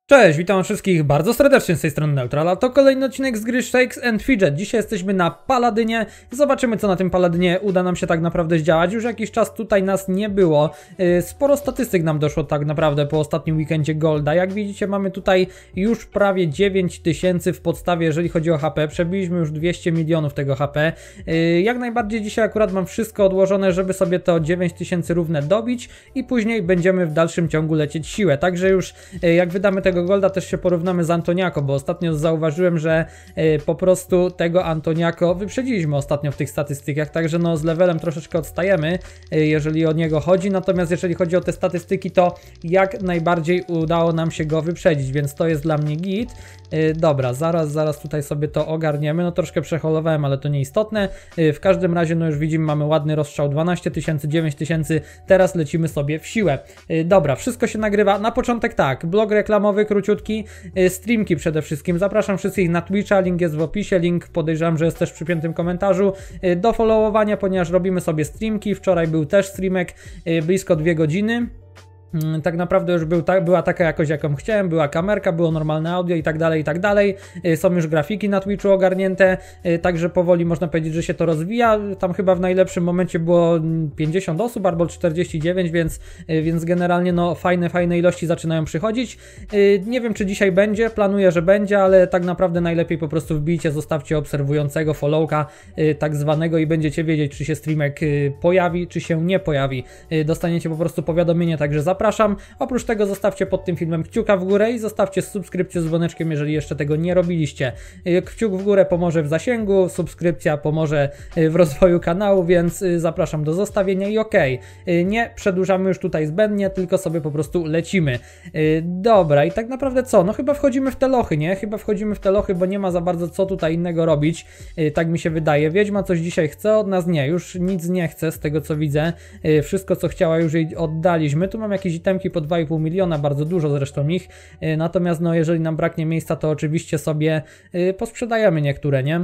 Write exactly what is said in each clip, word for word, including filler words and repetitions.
Cześć, witam wszystkich bardzo serdecznie z tej strony Neutral, a to kolejny odcinek z gry Shakes and Fidget. Dzisiaj jesteśmy na Paladynie. Zobaczymy, co na tym Paladynie uda nam się tak naprawdę zdziałać. Już jakiś czas tutaj nas nie było. Sporo statystyk nam doszło tak naprawdę po ostatnim weekendzie Golda. Jak widzicie, mamy tutaj już prawie dziewięć tysięcy w podstawie, jeżeli chodzi o H P. Przebiliśmy już dwieście milionów tego H P. Jak najbardziej dzisiaj akurat mam wszystko odłożone, żeby sobie to dziewięć tysięcy równe dobić i później będziemy w dalszym ciągu lecieć siłę. Także już jak wydamy tego Golda, też się porównamy z Antoniako, bo ostatnio zauważyłem, że y, po prostu tego Antoniako wyprzedziliśmy ostatnio w tych statystykach, także no z levelem troszeczkę odstajemy, y, jeżeli o niego chodzi, natomiast jeżeli chodzi o te statystyki, to jak najbardziej udało nam się go wyprzedzić, więc to jest dla mnie git. y, Dobra, zaraz, zaraz tutaj sobie to ogarniemy, no troszkę przeholowałem, ale to nieistotne. y, W każdym razie, no już widzimy, mamy ładny rozstrzał, dwanaście tysięcy, dziewięć tysięcy, teraz lecimy sobie w siłę. y, Dobra, wszystko się nagrywa, na początek tak, blog reklamowy, króciutki, streamki przede wszystkim. Zapraszam wszystkich na Twitcha, link jest w opisie, link podejrzewam, że jest też w przypiętym komentarzu, do followowania, ponieważ robimy sobie streamki. Wczoraj był też streamek blisko dwie godziny. Tak naprawdę już był ta, była taka jakość, jaką chciałem, była kamerka, było normalne audio i tak dalej, i tak dalej. Są już grafiki na Twitchu ogarnięte, także powoli można powiedzieć, że się to rozwija. Tam chyba w najlepszym momencie było pięćdziesiąt osób albo czterdzieści dziewięć, więc, więc generalnie no fajne, fajne ilości zaczynają przychodzić. Nie wiem, czy dzisiaj będzie, planuję, że będzie, ale tak naprawdę najlepiej po prostu wbijcie, zostawcie obserwującego followka tak zwanego i będziecie wiedzieć, czy się streamek pojawi, czy się nie pojawi. Dostaniecie po prostu powiadomienie, także zapraszam. Zapraszam. Oprócz tego zostawcie pod tym filmem kciuka w górę i zostawcie subskrypcję z dzwoneczkiem, jeżeli jeszcze tego nie robiliście. Kciuk w górę pomoże w zasięgu, subskrypcja pomoże w rozwoju kanału, więc zapraszam do zostawienia i okej. Okay. Nie przedłużamy już tutaj zbędnie, tylko sobie po prostu lecimy. Dobra, i tak naprawdę co? No chyba wchodzimy w te lochy, nie? Chyba wchodzimy w te lochy, bo nie ma za bardzo co tutaj innego robić. Tak mi się wydaje. Wiedźma coś dzisiaj chce od nas? Nie, już nic nie chce z tego co widzę. Wszystko co chciała już jej oddaliśmy. Tu mam jakieś itemki po dwa i pół miliona, bardzo dużo zresztą ich, natomiast no jeżeli nam braknie miejsca, to oczywiście sobie posprzedajemy niektóre, nie?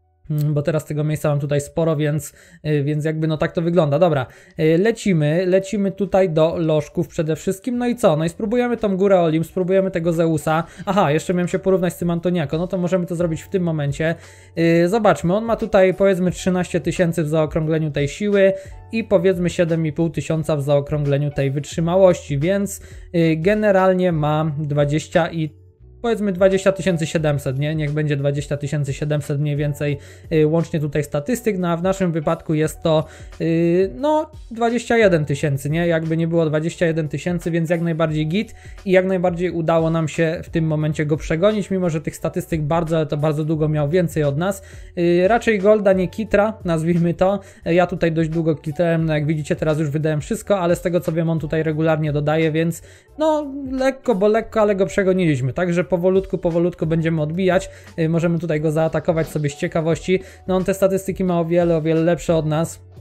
Bo teraz tego miejsca mam tutaj sporo, więc, więc jakby no tak to wygląda. Dobra, lecimy, lecimy tutaj do lożków przede wszystkim, no i co? No i spróbujemy tą górę Olimp, spróbujemy tego Zeusa. Aha, jeszcze miałem się porównać z tym Antoniako, no to możemy to zrobić w tym momencie. Zobaczmy, on ma tutaj powiedzmy trzynaście tysięcy w zaokrągleniu tej siły i powiedzmy siedem i pół tysiąca w zaokrągleniu tej wytrzymałości, więc generalnie ma dwadzieścia i powiedzmy dwadzieścia tysięcy siedemset, nie? Niech będzie dwadzieścia tysięcy siedemset mniej więcej yy, łącznie tutaj statystyk, no a w naszym wypadku jest to yy, no dwadzieścia jeden tysięcy, nie? Jakby nie było dwadzieścia jeden tysięcy, więc jak najbardziej git i jak najbardziej udało nam się w tym momencie go przegonić, mimo że tych statystyk bardzo, ale to bardzo długo miał więcej od nas. Yy, raczej Golda, nie Kitra, nazwijmy to. Yy, ja tutaj dość długo kitrałem, no jak widzicie teraz już wydałem wszystko, ale z tego co wiem on tutaj regularnie dodaje, więc no lekko, bo lekko, ale go przegoniliśmy, także powolutku, powolutku będziemy odbijać. Yy, możemy tutaj go zaatakować sobie z ciekawości. No on te statystyki ma o wiele, o wiele lepsze od nas.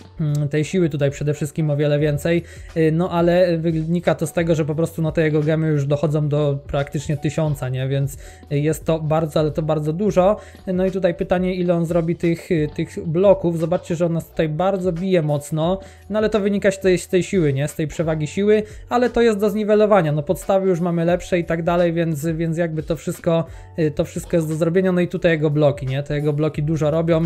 Tej siły tutaj przede wszystkim o wiele więcej, no ale wynika to z tego, że po prostu no te jego gemy już dochodzą do praktycznie tysiąca, nie? Więc jest to bardzo, ale to bardzo dużo. No i tutaj pytanie, ile on zrobi tych, tych bloków. Zobaczcie, że on nas tutaj bardzo bije mocno, no ale to wynika z tej, z tej siły, nie? Z tej przewagi siły, ale to jest do zniwelowania, no podstawy już mamy lepsze i tak dalej, więc, więc jakby to wszystko, to wszystko jest do zrobienia. No i tutaj jego bloki, nie? Te jego bloki dużo robią.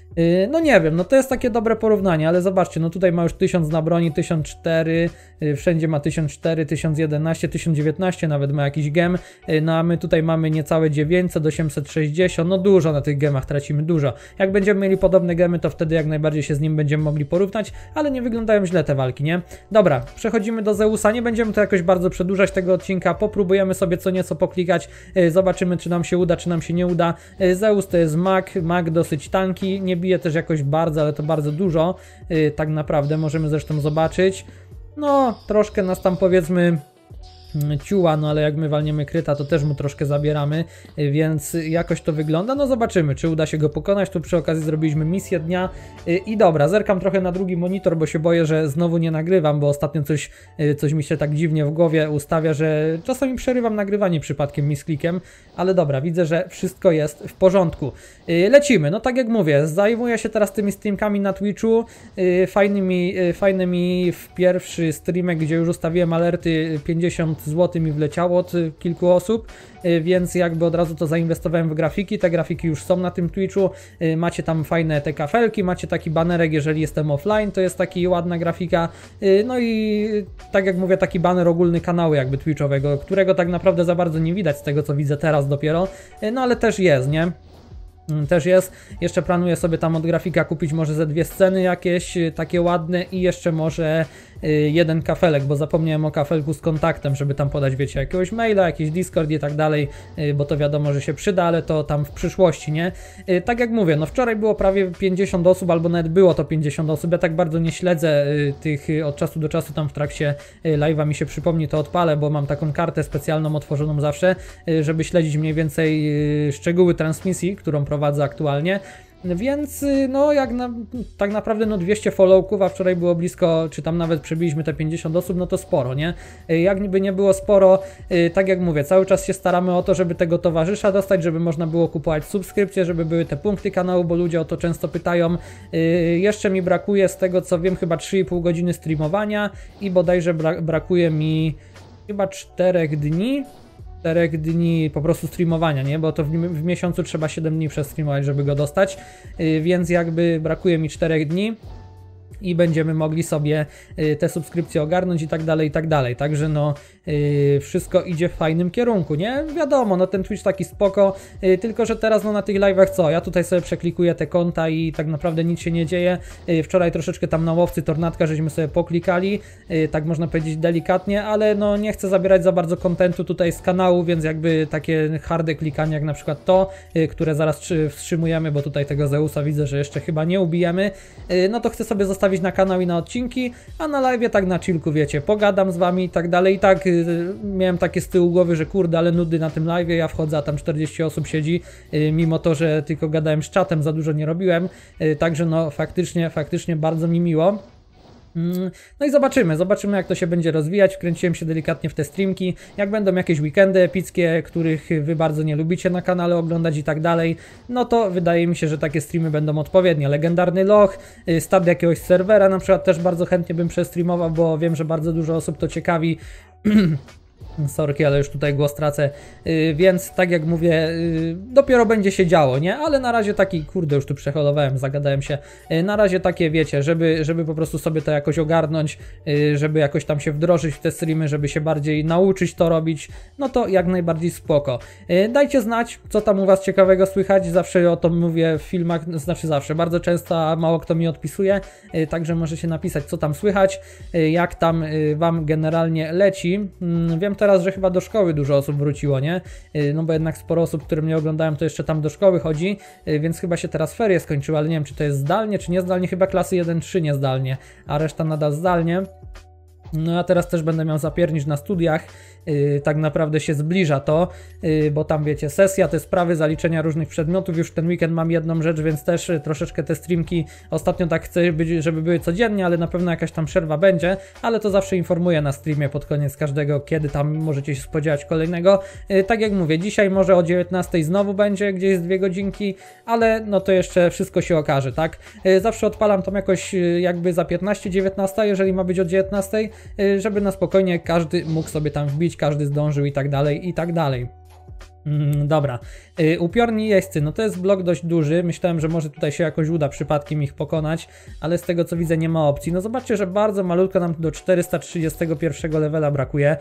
No nie wiem, no to jest takie dobre porównanie, ale zobaczcie, no tutaj ma już tysiąc na broni, tysiąc cztery, wszędzie ma tysiąc cztery, tysiąc jedenaście, tysiąc dziewiętnaście nawet ma jakiś gem, no a my tutaj mamy niecałe dziewięćset, osiemset sześćdziesiąt, no dużo na tych gemach tracimy, dużo. Jak będziemy mieli podobne gemy, to wtedy jak najbardziej się z nim będziemy mogli porównać, ale nie wyglądają źle te walki, nie? Dobra, przechodzimy do Zeusa, nie będziemy to jakoś bardzo przedłużać tego odcinka, popróbujemy sobie co nieco poklikać, zobaczymy czy nam się uda, czy nam się nie uda. Zeus to jest mag, mag dosyć tanki, nie bije też jakoś bardzo, ale to bardzo dużo, yy, tak naprawdę możemy zresztą zobaczyć. No, troszkę nas tam powiedzmy ciuła, no ale jak my walniemy kryta, to też mu troszkę zabieramy, więc jakoś to wygląda. No zobaczymy, czy uda się go pokonać. Tu przy okazji zrobiliśmy misję dnia i dobra, zerkam trochę na drugi monitor, bo się boję, że znowu nie nagrywam, bo ostatnio coś, coś mi się tak dziwnie w głowie ustawia, że czasami przerywam nagrywanie przypadkiem misklikiem, ale dobra, widzę, że wszystko jest w porządku. Lecimy, no tak jak mówię, zajmuję się teraz tymi streamkami na Twitchu, fajnymi, fajnymi w pierwszy streamek, gdzie już ustawiłem alerty pięćdziesiąt złotych mi wleciało od kilku osób, więc jakby od razu to zainwestowałem w grafiki. Te grafiki już są na tym Twitchu, macie tam fajne te kafelki, macie taki banerek, jeżeli jestem offline, to jest taki ładna grafika, no i tak jak mówię, taki baner ogólny kanału jakby Twitchowego, którego tak naprawdę za bardzo nie widać z tego, co widzę teraz dopiero, no ale też jest, nie? Też jest. Jeszcze planuję sobie tam od grafika kupić może ze dwie sceny jakieś takie ładne i jeszcze może jeden kafelek, bo zapomniałem o kafelku z kontaktem, żeby tam podać, wiecie, jakiegoś maila, jakiś Discord i tak dalej, bo to wiadomo, że się przyda, ale to tam w przyszłości, nie? Tak jak mówię, no wczoraj było prawie pięćdziesiąt osób, albo nawet było to pięćdziesiąt osób, ja tak bardzo nie śledzę tych od czasu do czasu, tam w trakcie live'a mi się przypomni, to odpalę, bo mam taką kartę specjalną otworzoną zawsze, żeby śledzić mniej więcej szczegóły transmisji, którą prowadzę aktualnie. Więc no jak na, tak naprawdę no dwieście followków, a wczoraj było blisko, czy tam nawet przebiliśmy te pięćdziesiąt osób, no to sporo, nie? Jak by nie było sporo, tak jak mówię, cały czas się staramy o to, żeby tego towarzysza dostać, żeby można było kupować subskrypcje, żeby były te punkty kanału, bo ludzie o to często pytają. Jeszcze mi brakuje, z tego co wiem, chyba trzy i pół godziny streamowania i bodajże bra brakuje mi chyba czterech dni. czterech dni po prostu streamowania, nie? Bo to w, w miesiącu trzeba siedem dni przestreamować, żeby go dostać, yy, więc jakby brakuje mi czterech dni i będziemy mogli sobie y, te subskrypcje ogarnąć i tak dalej, i tak dalej. Także no y, wszystko idzie w fajnym kierunku, nie? Wiadomo, no ten Twitch taki spoko, y, tylko że teraz no na tych live'ach co? Ja tutaj sobie przeklikuję te konta i tak naprawdę nic się nie dzieje. Y, wczoraj troszeczkę tam na łowcy Tornadka żeśmy sobie poklikali, y, tak można powiedzieć delikatnie, ale no nie chcę zabierać za bardzo kontentu tutaj z kanału, więc jakby takie harde klikanie jak na przykład to, y, które zaraz wstrzymujemy, bo tutaj tego Zeusa widzę, że jeszcze chyba nie ubijemy, y, no to chcę sobie zostawić na kanał i na odcinki, a na live tak na chillku, wiecie, pogadam z wami i tak dalej. I tak y, miałem takie z tyłu głowy, że kurde, ale nudy na tym live, ja wchodzę, a tam czterdzieści osób siedzi, y, mimo to, że tylko gadałem z czatem, za dużo nie robiłem, y, także no faktycznie, faktycznie bardzo mi miło. No i zobaczymy, zobaczymy jak to się będzie rozwijać. Wkręciłem się delikatnie w te streamki. Jak będą jakieś weekendy epickie, których wy bardzo nie lubicie na kanale oglądać i tak dalej, no to wydaje mi się, że takie streamy będą odpowiednie. Legendarny loch, start jakiegoś serwera na przykład też bardzo chętnie bym przestreamował, bo wiem, że bardzo dużo osób to ciekawi. Sorki, ale już tutaj głos tracę, yy, więc tak jak mówię, yy, dopiero będzie się działo, nie? Ale na razie taki, kurde, już tu przeholowałem, zagadałem się, yy, na razie takie, wiecie, żeby, żeby po prostu sobie to jakoś ogarnąć, yy, żeby jakoś tam się wdrożyć w te streamy, żeby się bardziej nauczyć to robić, no to jak najbardziej spoko. Yy, dajcie znać, co tam u was ciekawego słychać, zawsze o tym mówię w filmach, znaczy zawsze, bardzo często, a mało kto mi odpisuje, yy, także możecie napisać, co tam słychać, yy, jak tam yy, wam generalnie leci. Yy, wiem teraz, że chyba do szkoły dużo osób wróciło, nie? No bo jednak sporo osób, które mnie oglądają, to jeszcze tam do szkoły chodzi, więc chyba się teraz ferie skończyły, ale nie wiem, czy to jest zdalnie, czy niezdalnie, chyba klasy jeden trzy niezdalnie, a reszta nadal zdalnie. No ja teraz też będę miał zapiernicz na studiach, yy, tak naprawdę się zbliża to, yy, bo tam wiecie, sesja, te sprawy, zaliczenia różnych przedmiotów, już ten weekend mam jedną rzecz, więc też yy, troszeczkę te streamki, ostatnio tak chcę, być, żeby były codziennie, ale na pewno jakaś tam przerwa będzie, ale to zawsze informuję na streamie pod koniec każdego, kiedy tam możecie się spodziewać kolejnego. Yy, tak jak mówię, dzisiaj może o dziewiętnastej znowu będzie, gdzieś dwie godzinki, ale no to jeszcze wszystko się okaże, tak? Yy, zawsze odpalam tam jakoś yy, jakby za piętnaście dziewiętnaście, jeżeli ma być o dziewiętnastej, żeby na spokojnie każdy mógł sobie tam wbić, każdy zdążył i tak dalej, i tak dalej. Mm, dobra, yy, upiorni jeźdźcy, no to jest blok dość duży, myślałem, że może tutaj się jakoś uda przypadkiem ich pokonać, ale z tego co widzę nie ma opcji. No zobaczcie, że bardzo malutko nam do czterysta trzydziestego pierwszego levela brakuje.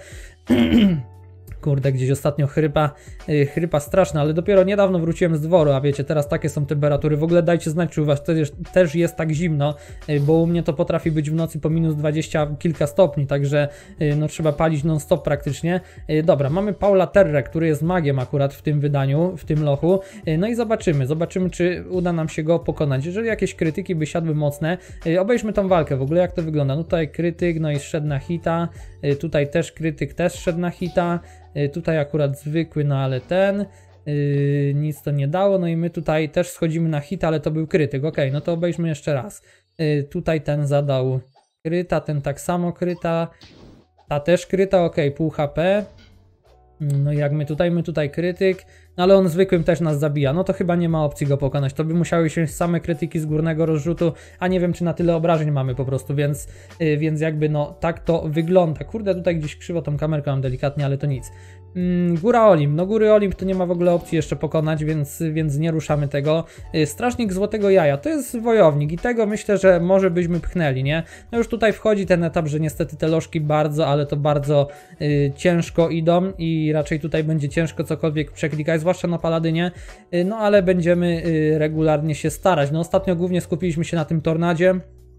Kurde, gdzieś ostatnio chrypa, yy, chrypa straszna, ale dopiero niedawno wróciłem z dworu, a wiecie, teraz takie są temperatury. W ogóle dajcie znać, czy u was też, też jest tak zimno, yy, bo u mnie to potrafi być w nocy po minus dwadzieścia kilka stopni, także yy, no trzeba palić non stop praktycznie. Yy, dobra, mamy Paula Terre, który jest magiem akurat w tym wydaniu, w tym lochu, yy, no i zobaczymy, zobaczymy, czy uda nam się go pokonać. Jeżeli jakieś krytyki by siadły mocne, yy, obejrzmy tą walkę w ogóle, jak to wygląda. No tutaj krytyk, no i szedł na hita, yy, tutaj też krytyk, też szedł na hita. Tutaj akurat zwykły, no ale ten yy, nic to nie dało, no i my tutaj też schodzimy na hit, ale to był krytyk, ok, no to obejrzmy jeszcze raz. Yy, tutaj ten zadał kryta, ten tak samo kryta, ta też kryta, ok, pół H P. No jak my tutaj, my tutaj krytyk, no ale on zwykłym też nas zabija, no to chyba nie ma opcji go pokonać, to by musiały się same krytyki z górnego rozrzutu, a nie wiem czy na tyle obrażeń mamy po prostu, więc, yy, więc jakby no tak to wygląda. Kurde, tutaj gdzieś krzywo tą kamerkę mam delikatnie, ale to nic. Yy, Góra Olimp, no Góry Olimp to nie ma w ogóle opcji jeszcze pokonać, więc, więc nie ruszamy tego. Yy, Strażnik Złotego Jaja, to jest wojownik i tego myślę, że może byśmy pchnęli, nie? No już tutaj wchodzi ten etap, że niestety te lożki bardzo, ale to bardzo yy, ciężko idą i raczej tutaj będzie ciężko cokolwiek przeklikać, zwłaszcza na Paladynie, no ale będziemy regularnie się starać. No ostatnio głównie skupiliśmy się na tym tornadzie.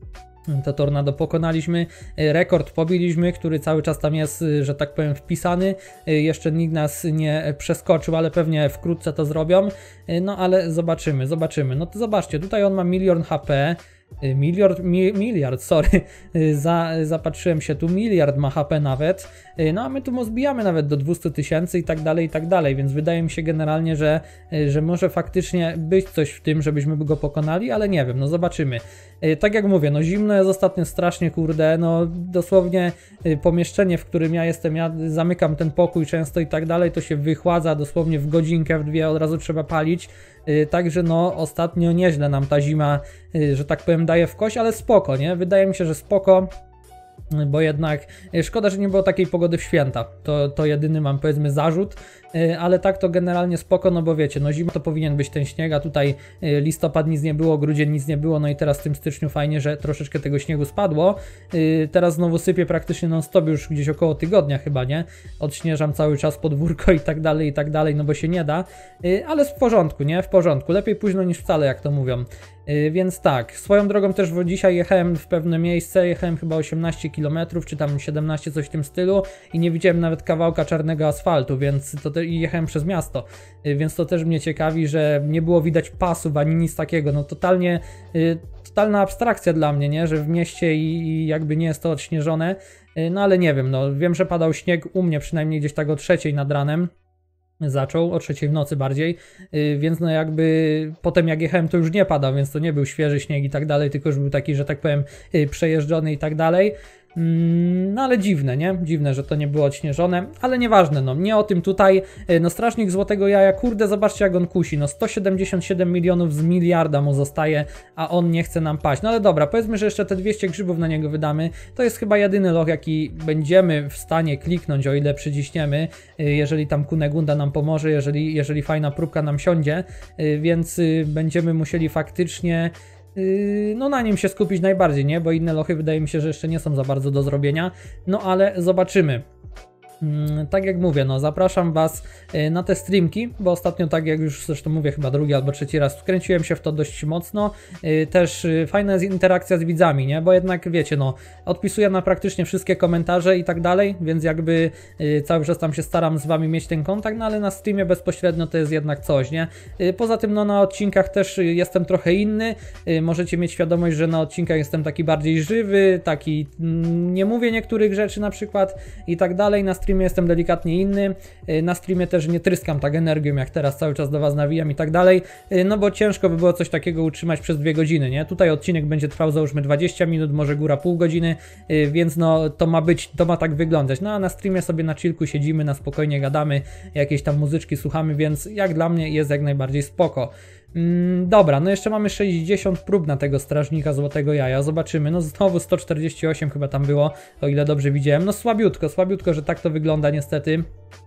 To tornado pokonaliśmy, rekord pobiliśmy, który cały czas tam jest, że tak powiem, wpisany. Jeszcze nikt nas nie przeskoczył, ale pewnie wkrótce to zrobią. No ale zobaczymy, zobaczymy. No to zobaczcie, tutaj on ma milion H P. Miliard, mi, miliard, sorry, Za, zapatrzyłem się, tu miliard ma H P nawet, no a my tu mu zbijamy nawet do dwustu tysięcy i tak dalej, i tak dalej, więc wydaje mi się generalnie, że, że może faktycznie być coś w tym, żebyśmy go pokonali, ale nie wiem, no zobaczymy. Tak jak mówię, no zimno jest ostatnio strasznie, kurde, no dosłownie pomieszczenie, w którym ja jestem, ja zamykam ten pokój często i tak dalej, to się wychładza dosłownie w godzinkę, w dwie, od razu trzeba palić. Także no ostatnio nieźle nam ta zima, że tak powiem, daje w kość, ale spoko, nie? Wydaje mi się, że spoko, bo jednak szkoda, że nie było takiej pogody w święta, to, to jedyny mam, powiedzmy, zarzut, ale tak to generalnie spoko, no bo wiecie, no zima to powinien być ten śnieg, a tutaj listopad nic nie było, grudzień nic nie było, no i teraz w tym styczniu fajnie, że troszeczkę tego śniegu spadło. Teraz znowu sypie praktycznie non stop już gdzieś około tygodnia chyba, nie? Odśnieżam cały czas podwórko i tak dalej, i tak dalej, no bo się nie da, ale w porządku, nie? W porządku, lepiej późno niż wcale, jak to mówią. Więc tak, swoją drogą też dzisiaj jechałem w pewne miejsce, jechałem chyba osiemnaście kilometrów, czy tam siedemnaście, coś w tym stylu i nie widziałem nawet kawałka czarnego asfaltu, więc to te, i jechałem przez miasto, więc to też mnie ciekawi, że nie było widać pasów ani nic takiego, no totalnie, totalna abstrakcja dla mnie, nie, że w mieście i, i jakby nie jest to odśnieżone, no ale nie wiem, no wiem, że padał śnieg u mnie przynajmniej gdzieś tak o trzeciej nad ranem. Zaczął, o trzeciej w nocy bardziej, yy, więc no jakby potem jak jechałem to już nie padał, więc to nie był świeży śnieg i tak dalej, tylko już był taki, że tak powiem, yy, przejeżdżony i tak dalej. No ale dziwne, nie? Dziwne, że to nie było odśnieżone, ale nieważne, no nie o tym tutaj. No Strażnik Złotego Jaja, kurde, zobaczcie jak on kusi, no sto siedemdziesiąt siedem milionów z miliarda mu zostaje, a on nie chce nam paść. No ale dobra, powiedzmy, że jeszcze te dwieście grzybów na niego wydamy, to jest chyba jedyny loch, jaki będziemy w stanie kliknąć, o ile przyciśniemy, jeżeli tam Kunegunda nam pomoże, jeżeli, jeżeli fajna próbka nam siądzie, więc będziemy musieli faktycznie no na nim się skupić najbardziej, nie? Bo inne lochy wydaje mi się, że jeszcze nie są za bardzo do zrobienia, no ale zobaczymy. Tak jak mówię, no zapraszam Was na te streamki, bo ostatnio, tak jak już zresztą mówię, chyba drugi albo trzeci raz wkręciłem się w to dość mocno. Też fajna jest interakcja z widzami, nie? Bo jednak wiecie, no odpisuję na praktycznie wszystkie komentarze i tak dalej, więc jakby cały czas tam się staram z Wami mieć ten kontakt, no ale na streamie bezpośrednio to jest jednak coś, nie? Poza tym no na odcinkach też jestem trochę inny, możecie mieć świadomość, że na odcinkach jestem taki bardziej żywy, taki nie mówię niektórych rzeczy na przykład i tak dalej, na streamie jestem delikatnie inny, na streamie też nie tryskam tak energią jak teraz, cały czas do Was nawijam i tak dalej, no bo ciężko by było coś takiego utrzymać przez dwie godziny, nie? Tutaj odcinek będzie trwał załóżmy dwadzieścia minut, może góra pół godziny, więc no to ma być, to ma tak wyglądać, no a na streamie sobie na chillku siedzimy, na spokojnie gadamy, jakieś tam muzyczki słuchamy, więc jak dla mnie jest jak najbardziej spoko. Mm, dobra, no jeszcze mamy sześćdziesiąt prób na tego Strażnika Złotego Jaja, zobaczymy, no znowu sto czterdzieści osiem chyba tam było, o ile dobrze widziałem, no słabiutko, słabiutko, że tak to wygląda niestety.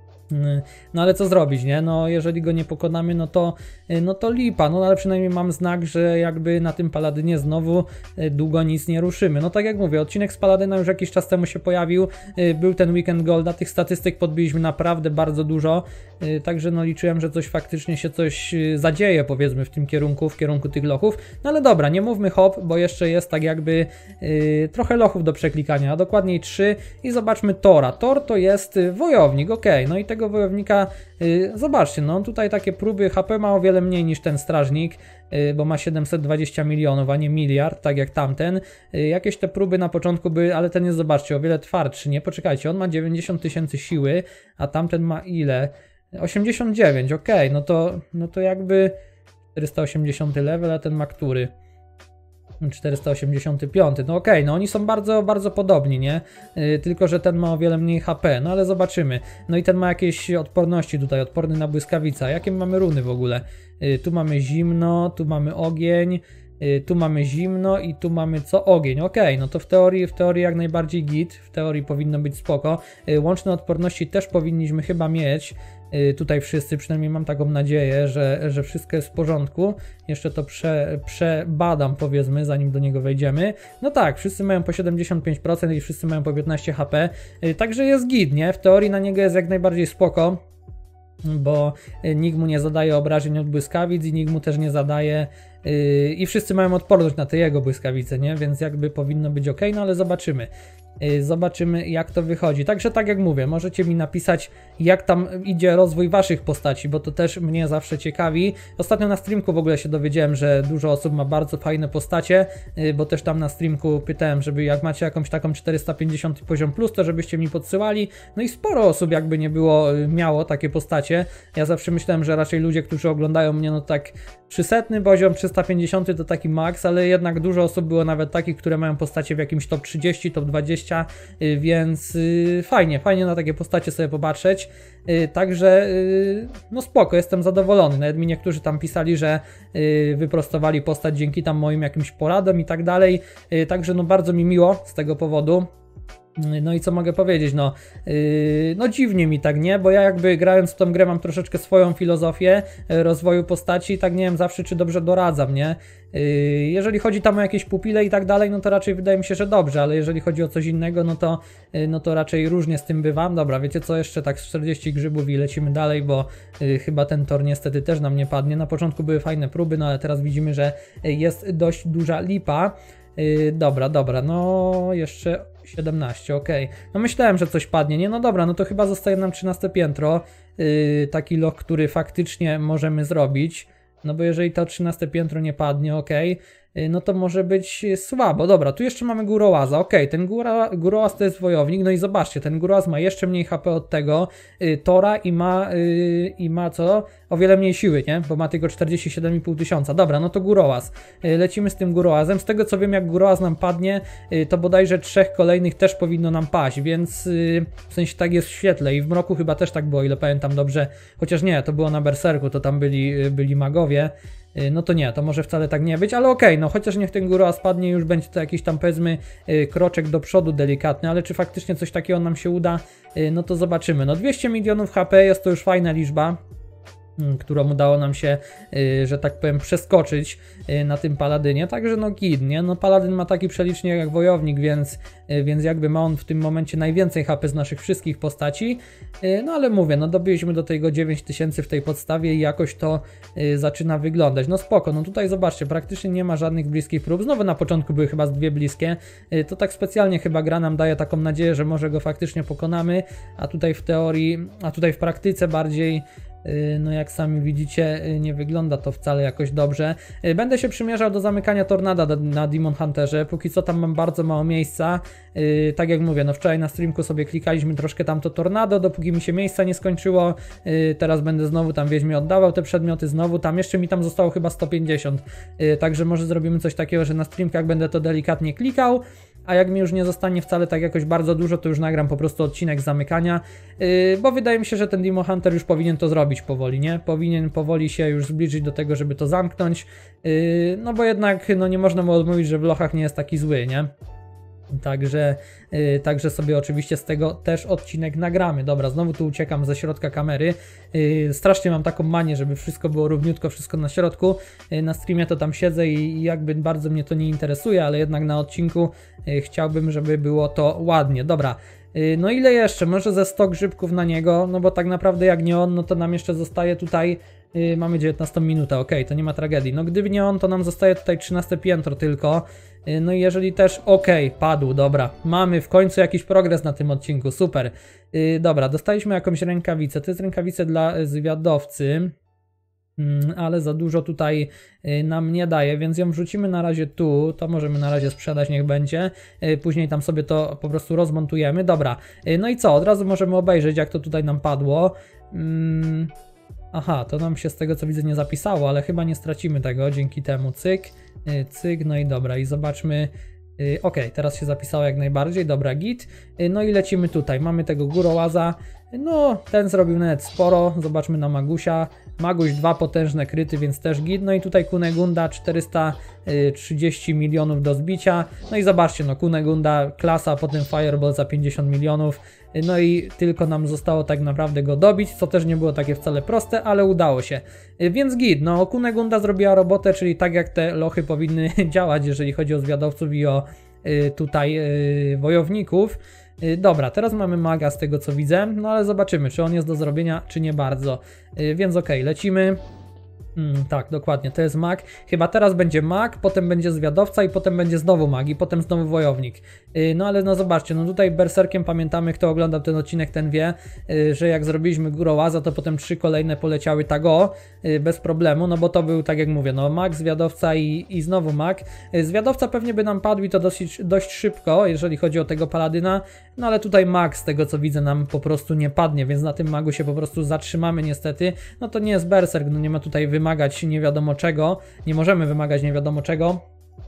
No ale co zrobić, nie? No jeżeli go nie pokonamy, no to, no to lipa, no ale przynajmniej mam znak, że jakby na tym Paladynie znowu długo nic nie ruszymy. No tak jak mówię, odcinek z Paladyna już jakiś czas temu się pojawił, był ten Weekend Golda, tych statystyk podbiliśmy naprawdę bardzo dużo, także no liczyłem, że coś faktycznie się coś zadzieje, powiedzmy, w tym kierunku, w kierunku tych lochów. No ale dobra, nie mówmy hop, bo jeszcze jest tak jakby yy, trochę lochów do przeklikania, a dokładniej trzy i zobaczmy Tora. Tor to jest wojownik, ok, no i tego wojownika, yy, zobaczcie, no tutaj takie próby, H P ma o wiele mniej niż ten strażnik, yy, bo ma siedemset dwadzieścia milionów, a nie miliard, tak jak tamten. Yy, jakieś te próby na początku były, ale ten jest, zobaczcie, o wiele twardszy, nie? Poczekajcie, on ma dziewięćdziesiąt tysięcy siły, a tamten ma ile? osiemdziesiąt dziewięć, ok, no to, no to jakby czterysta osiemdziesiąty level, a ten ma który? czterysta osiemdziesiąt pięć, no okej, okay, no oni są bardzo, bardzo podobni, nie? Yy, tylko, że ten ma o wiele mniej H P, no ale zobaczymy. No i ten ma jakieś odporności tutaj, odporny na błyskawica. Jakie mamy runy w ogóle? Yy, tu mamy zimno, tu mamy ogień, yy, tu mamy zimno i tu mamy co? Ogień, okej, okay, no to w teorii, w teorii jak najbardziej git, w teorii powinno być spoko. Yy, łączne odporności też powinniśmy chyba mieć. Tutaj wszyscy, przynajmniej mam taką nadzieję, że, że wszystko jest w porządku. Jeszcze to prze, przebadam, powiedzmy, zanim do niego wejdziemy. No tak, wszyscy mają po siedemdziesiąt pięć procent i wszyscy mają po piętnaście H P. Także jest git, nie? W teorii na niego jest jak najbardziej spoko, bo nikt mu nie zadaje obrażeń od błyskawic i nikt mu też nie zadaje yy, i wszyscy mają odporność na te jego błyskawice, nie? Więc jakby powinno być ok, no ale zobaczymy. Zobaczymy, jak to wychodzi. Także tak jak mówię, możecie mi napisać, jak tam idzie rozwój waszych postaci, bo to też mnie zawsze ciekawi. Ostatnio na streamku w ogóle się dowiedziałem, że dużo osób ma bardzo fajne postacie, bo też tam na streamku pytałem, żeby jak macie jakąś taką czterysta pięćdziesiąt poziom plus, to żebyście mi podsyłali. No i sporo osób jakby nie było, miało takie postacie. Ja zawsze myślałem, że raczej ludzie, którzy oglądają mnie, no tak trzysta poziom, trzysta pięćdziesiąt to taki maks, ale jednak dużo osób było nawet takich, które mają postacie w jakimś top trzydzieści, top dwadzieścia, więc fajnie, fajnie na takie postacie sobie popatrzeć, także no spoko, jestem zadowolony. Nawet mi niektórzy tam pisali, że wyprostowali postać dzięki tam moim jakimś poradom i tak dalej, także no bardzo mi miło z tego powodu. No i co mogę powiedzieć, no, yy, no dziwnie mi tak, nie? Bo ja jakby grając w tą grę mam troszeczkę swoją filozofię rozwoju postaci i tak nie wiem zawsze czy dobrze doradzam, nie? Yy, jeżeli chodzi tam o jakieś pupile i tak dalej, no to raczej wydaje mi się, że dobrze, ale jeżeli chodzi o coś innego, no to, yy, no to raczej różnie z tym bywam. Dobra, wiecie co, jeszcze tak z czterdzieści grzybów i lecimy dalej, bo yy, chyba ten tor niestety też nam nie padnie. Na początku były fajne próby, no ale teraz widzimy, że jest dość duża lipa. Yy, dobra, dobra, no jeszcze siedemnaście, ok. No myślałem, że coś padnie, nie? No dobra, no to chyba zostaje nam trzynaste piętro, yy, taki loch, który faktycznie możemy zrobić, no bo jeżeli to trzynaste piętro nie padnie, ok, yy, no to może być słabo. Dobra, tu jeszcze mamy górołaza, ok, ten góra, górołaz to jest wojownik, no i zobaczcie, ten górołaz ma jeszcze mniej H P od tego yy, Tora i ma, yy, i ma co? O wiele mniej siły, nie? Bo ma tylko czterdzieści siedem i pół tysiąca. Dobra, no to górołaz. Yy, lecimy z tym górołazem. Z tego co wiem, jak górołaz nam padnie, yy, to bodajże trzech kolejnych też powinno nam paść, więc yy, w sensie tak jest w świetle i w mroku chyba też tak było, ile pamiętam dobrze. Chociaż nie, to było na berserku, to tam byli, yy, byli magowie. Yy, no to nie, to może wcale tak nie być, ale okej, okay, no chociaż niech ten górołaz padnie, już będzie to jakiś tam powiedzmy yy, kroczek do przodu delikatny, ale czy faktycznie coś takiego nam się uda, yy, no to zobaczymy. No dwieście milionów H P jest to już fajna liczba, którą udało nam się, yy, że tak powiem, przeskoczyć yy, na tym paladynie, także no git, nie? No paladyn ma taki przelicznik jak wojownik, więc, yy, więc jakby ma on w tym momencie najwięcej H P z naszych wszystkich postaci, yy, no ale mówię, no dobiliśmy do tego dziewięć tysięcy w tej podstawie i jakoś to yy, zaczyna wyglądać, no spoko, no tutaj zobaczcie, praktycznie nie ma żadnych bliskich prób, znowu na początku były chyba z dwie bliskie, yy, to tak specjalnie chyba gra nam daje taką nadzieję, że może go faktycznie pokonamy, a tutaj w teorii, a tutaj w praktyce bardziej no jak sami widzicie, nie wygląda to wcale jakoś dobrze. Będę się przymierzał do zamykania tornada na Demon Hunterze, póki co tam mam bardzo mało miejsca. Tak jak mówię, no wczoraj na streamku sobie klikaliśmy troszkę tam to tornado, dopóki mi się miejsca nie skończyło. Teraz będę znowu tam Wiedźmie oddawał te przedmioty, znowu tam, jeszcze mi tam zostało chyba sto pięćdziesiąt. Także może zrobimy coś takiego, że na streamkach będę to delikatnie klikał, a jak mi już nie zostanie wcale tak jakoś bardzo dużo, to już nagram po prostu odcinek zamykania, yy, bo wydaje mi się, że ten Demon Hunter już powinien to zrobić powoli, nie? Powinien powoli się już zbliżyć do tego, żeby to zamknąć, yy, no bo jednak no nie można mu odmówić, że w lochach nie jest taki zły, nie? Także, yy, także sobie oczywiście z tego też odcinek nagramy. Dobra, znowu tu uciekam ze środka kamery. Yy, strasznie mam taką manię, żeby wszystko było równiutko, wszystko na środku. Yy, na streamie to tam siedzę i jakby bardzo mnie to nie interesuje, ale jednak na odcinku yy, chciałbym, żeby było to ładnie. Dobra. Yy, no ile jeszcze? Może ze sto grzybków na niego, no bo tak naprawdę jak nie on, no to nam jeszcze zostaje tutaj, yy, mamy dziewiętnastą minutę, ok, to nie ma tragedii. No gdyby nie on, to nam zostaje tutaj trzynaste piętro tylko. No i jeżeli też, ok, padł, dobra, mamy w końcu jakiś progres na tym odcinku, super. Yy, dobra, dostaliśmy jakąś rękawicę, to jest rękawica dla zwiadowcy, yy, ale za dużo tutaj yy, nam nie daje, więc ją wrzucimy na razie tu, to możemy na razie sprzedać, niech będzie, yy, później tam sobie to po prostu rozmontujemy, dobra. Yy, no i co, od razu możemy obejrzeć, jak to tutaj nam padło. Yy, Aha, to nam się z tego co widzę nie zapisało, ale chyba nie stracimy tego dzięki temu. Cyk, yy, cyk, no i dobra, i zobaczmy. Yy, ok, teraz się zapisało jak najbardziej, dobra, git. Yy, no i lecimy tutaj, mamy tego górołaza. No, ten zrobił nawet sporo, zobaczmy na Magusia. Maguś dwa potężne kryty, więc też git. No i tutaj Kunegunda czterysta trzydzieści milionów do zbicia. No i zobaczcie, no Kunegunda klasa, potem Fireball za pięćdziesiąt milionów. No i tylko nam zostało tak naprawdę go dobić, co też nie było takie wcale proste, ale udało się. Więc git, no Kunegunda zrobiła robotę, czyli tak jak te lochy powinny działać, jeżeli chodzi o zwiadowców i o y, tutaj y, wojowników. Y, dobra, teraz mamy maga z tego co widzę, no ale zobaczymy, czy on jest do zrobienia, czy nie bardzo. Y, więc okej, okay, lecimy. Hmm, tak, dokładnie, to jest mag. Chyba teraz będzie mag, potem będzie zwiadowca i potem będzie znowu mag i potem znowu wojownik. Yy, no ale no zobaczcie, no tutaj berserkiem pamiętamy, kto oglądał ten odcinek, ten wie, yy, że jak zrobiliśmy górołaza, to potem trzy kolejne poleciały tak o, yy, bez problemu, no bo to był, tak jak mówię, no mag, zwiadowca i, i znowu mag. Yy, zwiadowca pewnie by nam padł i to dosyć, dość szybko, jeżeli chodzi o tego paladyna, no ale tutaj mag, z tego co widzę, nam po prostu nie padnie, więc na tym magu się po prostu zatrzymamy niestety. No to nie jest berserk, no nie ma tutaj wymagań wymagać nie wiadomo czego, nie możemy wymagać nie wiadomo czego,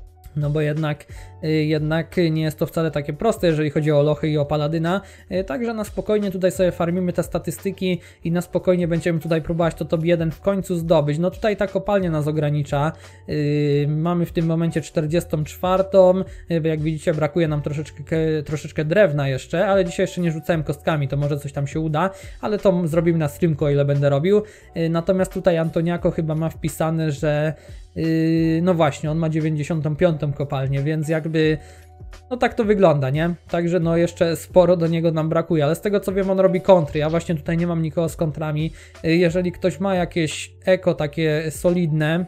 no bo jednak, jednak nie jest to wcale takie proste, jeżeli chodzi o lochy i o paladyna, także na spokojnie tutaj sobie farmimy te statystyki i na spokojnie będziemy tutaj próbować to top jeden w końcu zdobyć. No tutaj ta kopalnia nas ogranicza, yy, mamy w tym momencie czterdziestą czwartą, yy, jak widzicie brakuje nam troszeczkę, troszeczkę drewna jeszcze, ale dzisiaj jeszcze nie rzucałem kostkami, to może coś tam się uda, ale to zrobimy na streamku, o ile będę robił. Yy, natomiast tutaj Antoniako chyba ma wpisane, że Yy, no właśnie, on ma dziewięćdziesiątą piątą kopalnię, więc jakby no tak to wygląda, nie? Także no jeszcze sporo do niego nam brakuje, ale z tego co wiem on robi kontry, ja właśnie tutaj nie mam nikogo z kontrami. Yy, jeżeli ktoś ma jakieś eko takie solidne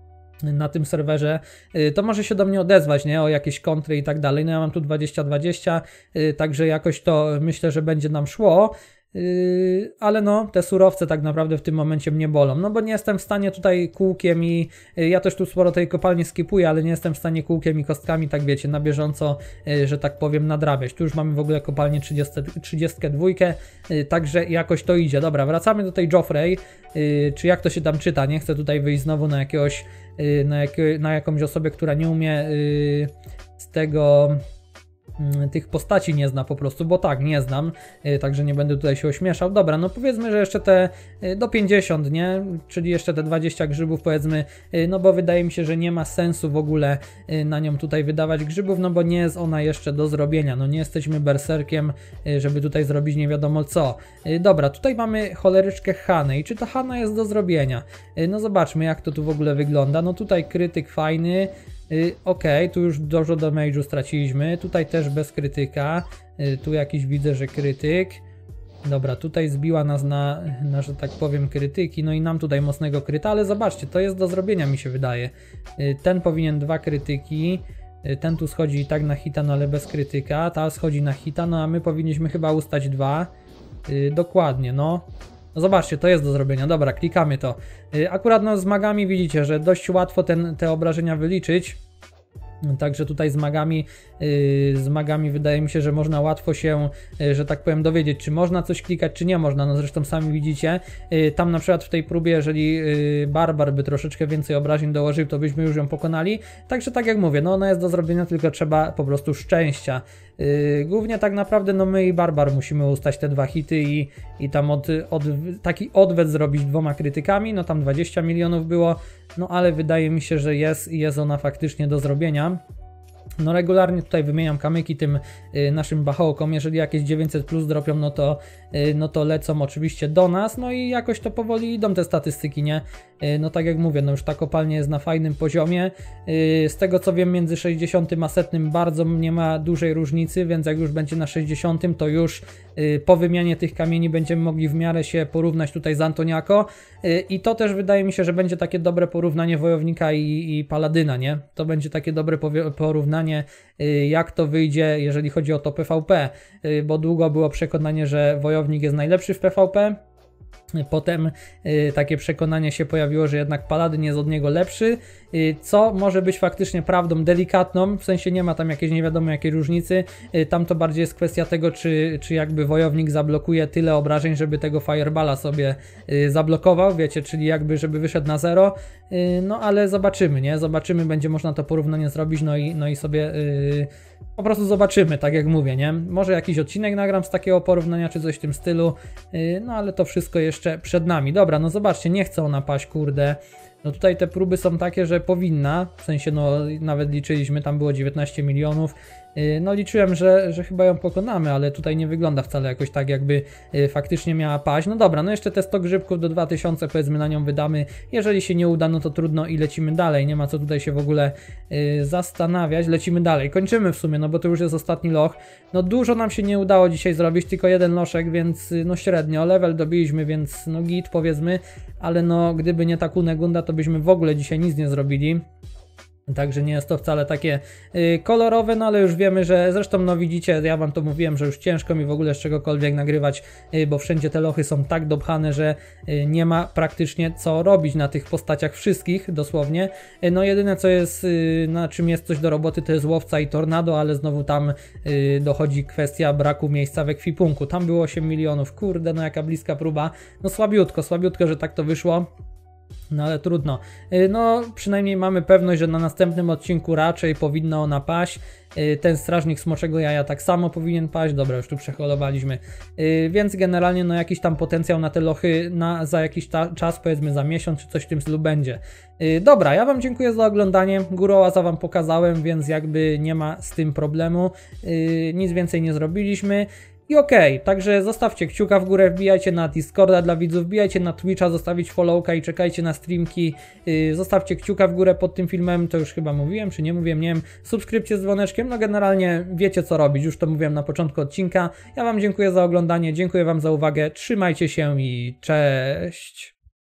na tym serwerze, yy, to może się do mnie odezwać, nie? O jakieś kontry i tak dalej. No ja mam tu dwadzieścia dwadzieścia, yy, także jakoś to myślę, że będzie nam szło. Yy, ale no, te surowce tak naprawdę w tym momencie mnie bolą, no bo nie jestem w stanie tutaj kółkiem i yy, ja też tu sporo tej kopalni skipuję, ale nie jestem w stanie kółkiem i kostkami, tak wiecie, na bieżąco, yy, że tak powiem, nadrabiać. Tu już mamy w ogóle kopalnię trzydziestą dwóch, yy, także jakoś to idzie. Dobra, wracamy do tej Joffrey, yy, czy jak to się tam czyta, nie chcę tutaj wyjść znowu na jakiegoś, yy, na, jak, na jakąś osobę, która nie umie yy, z tego... tych postaci nie zna po prostu, bo tak, nie znam, yy, także nie będę tutaj się ośmieszał. Dobra, no powiedzmy, że jeszcze te yy, do pięćdziesiąt, nie? Czyli jeszcze te dwadzieścia grzybów powiedzmy, yy, no bo wydaje mi się, że nie ma sensu w ogóle yy, na nią tutaj wydawać grzybów, no bo nie jest ona jeszcze do zrobienia, no nie jesteśmy berserkiem, yy, żeby tutaj zrobić nie wiadomo co. Yy, dobra, tutaj mamy choleryczkę Hanę i czy ta Hana jest do zrobienia? Yy, no zobaczmy jak to tu w ogóle wygląda, no tutaj krytyk fajny. Yy, ok, tu już dużo damage'u straciliśmy, tutaj też bez krytyka, yy, tu jakiś widzę, że krytyk. Dobra, tutaj zbiła nas na, na, że tak powiem, krytyki, no i nam tutaj mocnego kryta, ale zobaczcie, to jest do zrobienia mi się wydaje. Yy, ten powinien dwa krytyki, yy, ten tu schodzi i tak na hita, no ale bez krytyka, ta schodzi na hita, no a my powinniśmy chyba ustać dwa, yy, dokładnie, no. No zobaczcie, to jest do zrobienia, dobra, klikamy to. Yy, akurat no z magami widzicie, że dość łatwo ten, te obrażenia wyliczyć. Także tutaj z magami, yy, z magami wydaje mi się, że można łatwo się, yy, że tak powiem, dowiedzieć, czy można coś klikać, czy nie można. No zresztą sami widzicie, yy, tam na przykład w tej próbie, jeżeli yy, Barbar by troszeczkę więcej obrażeń dołożył, to byśmy już ją pokonali. Także tak jak mówię, no ona jest do zrobienia, tylko trzeba po prostu szczęścia. Yy, głównie tak naprawdę no my i Barbar musimy ustać te dwa hity i, i tam od, od, taki odwet zrobić dwoma krytykami, no tam dwadzieścia milionów było, no ale wydaje mi się, że jest, jest ona faktycznie do zrobienia. No regularnie tutaj wymieniam kamyki tym y, naszym bachołkom, jeżeli jakieś dziewięćset plus dropią, no to, y, no to lecą oczywiście do nas, no i jakoś to powoli idą te statystyki, nie? Y, no tak jak mówię, no już ta kopalnia jest na fajnym poziomie, y, z tego co wiem między sześćdziesiątym a setnym bardzo nie ma dużej różnicy, więc jak już będzie na sześćdziesiątym, to już y, po wymianie tych kamieni będziemy mogli w miarę się porównać tutaj z Antoniako y, i to też wydaje mi się, że będzie takie dobre porównanie wojownika i, i paladyna, nie? To będzie takie dobre porównanie, jak to wyjdzie, jeżeli chodzi o to P V P, bo długo było przekonanie, że wojownik jest najlepszy w P V P, Potem y, takie przekonanie się pojawiło, że jednak Paladyn jest od niego lepszy, y, co może być faktycznie prawdą delikatną, w sensie nie ma tam jakiejś nie wiadomo jakiej różnicy, y, tam to bardziej jest kwestia tego, czy, czy jakby wojownik zablokuje tyle obrażeń, żeby tego Fireballa sobie y, zablokował, wiecie, czyli jakby żeby wyszedł na zero, y, no ale zobaczymy, nie, zobaczymy, będzie można to porównanie zrobić, no i, no i sobie y, po prostu zobaczymy, tak jak mówię, nie, może jakiś odcinek nagram z takiego porównania, czy coś w tym stylu, y, no ale to wszystko jeszcze przed nami. Dobra, no zobaczcie, nie chce ona paść, kurde. No tutaj te próby są takie, że powinna, w sensie no nawet liczyliśmy, tam było dziewiętnaście milionów, no liczyłem, że, że chyba ją pokonamy, ale tutaj nie wygląda wcale jakoś tak, jakby faktycznie miała paść. No dobra, no jeszcze te sto grzybków do dwa tysiące powiedzmy na nią wydamy, jeżeli się nie uda, no to trudno i lecimy dalej, nie ma co tutaj się w ogóle y, zastanawiać, lecimy dalej, kończymy w sumie, no bo to już jest ostatni loch, no dużo nam się nie udało dzisiaj zrobić, tylko jeden loszek, więc no średnio, level dobiliśmy, więc no git powiedzmy, ale no gdyby nie ta Kunegunda, to byśmy w ogóle dzisiaj nic nie zrobili. Także nie jest to wcale takie y, kolorowe, no ale już wiemy, że zresztą no widzicie, ja wam to mówiłem, że już ciężko mi w ogóle z czegokolwiek nagrywać, y, bo wszędzie te lochy są tak dopchane, że y, nie ma praktycznie co robić na tych postaciach wszystkich, dosłownie. Y, no jedyne co jest, y, na czym jest coś do roboty, to jest łowca i tornado, ale znowu tam y, dochodzi kwestia braku miejsca w ekwipunku. Tam było osiem milionów, kurde, no jaka bliska próba, no słabiutko, słabiutko, że tak to wyszło. No ale trudno. No przynajmniej mamy pewność, że na następnym odcinku raczej powinna ona paść. Ten strażnik smoczego jaja tak samo powinien paść. Dobra, już tu przeholowaliśmy. Więc generalnie no jakiś tam potencjał na te lochy na, za jakiś czas, powiedzmy za miesiąc czy coś w tym stylu będzie. Dobra, ja wam dziękuję za oglądanie. Górołaza wam pokazałem, więc jakby nie ma z tym problemu. Nic więcej nie zrobiliśmy. I okej, okay, także zostawcie kciuka w górę, wbijajcie na Discorda dla widzów, wbijajcie na Twitcha, zostawić followka i czekajcie na streamki. Yy, zostawcie kciuka w górę pod tym filmem, to już chyba mówiłem, czy nie mówiłem, nie wiem. Subskrypcję z dzwoneczkiem, no generalnie wiecie co robić, już to mówiłem na początku odcinka. Ja wam dziękuję za oglądanie, dziękuję wam za uwagę, trzymajcie się i cześć!